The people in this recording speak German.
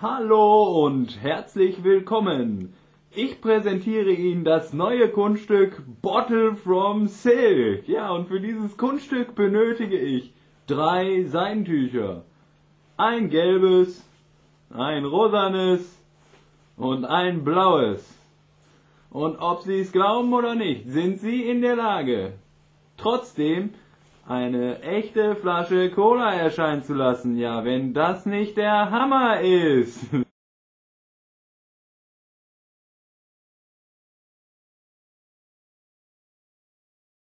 Hallo und herzlich willkommen. Ich präsentiere Ihnen das neue Kunststück Bottle from Silk. Ja, und für dieses Kunststück benötige ich 3 Seidentücher. Ein gelbes, ein rosanes und ein blaues. Und ob Sie es glauben oder nicht, sind Sie in der Lage, trotzdem eine echte Flasche Cola erscheinen zu lassen. Ja, wenn das nicht der Hammer ist.